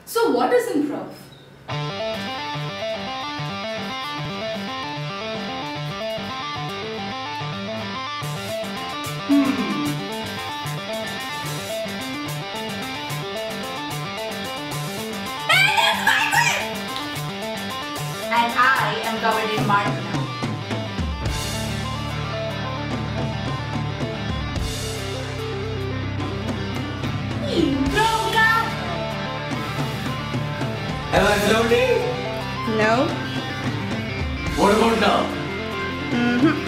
So what is improv? And I am covered in mud now. Improv! Am I floating? No. What about now? Mm-hmm.